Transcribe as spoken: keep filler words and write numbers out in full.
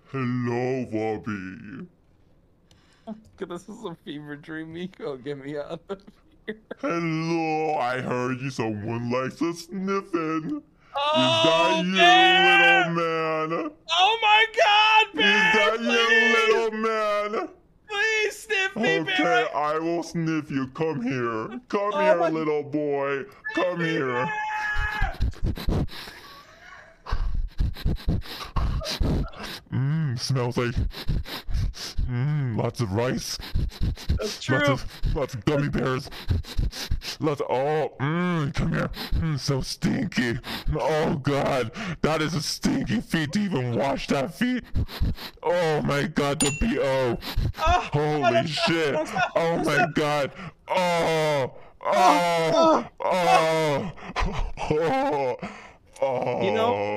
Hello, Bobby. This is a fever dream, Miko. Get me out of here. Hello, I heard you. Someone likes a sniffing. Oh, Is that you, bear! little man? Oh my God, Is bear! that Please! you, little man? Please sniff me, Okay, bear! I will sniff you. Come here. Come Oh here, my- little boy. Come me, here. Mmm, smells like mmm, lots of rice. That's true. Lots of lots of gummy bears. Lots of, oh, mmm, come here. Mmm, so stinky. Oh God, that is a stinky feet to even wash that feet. Oh my God, the B O. Oh, Holy shit. Oh my God. Oh. Oh. oh, Oh. Oh. Oh. You know,